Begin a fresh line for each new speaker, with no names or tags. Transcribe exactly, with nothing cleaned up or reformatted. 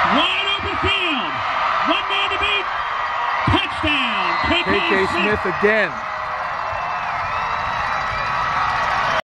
Wide open field. One man to beat. Touchdown.
K K Smith again.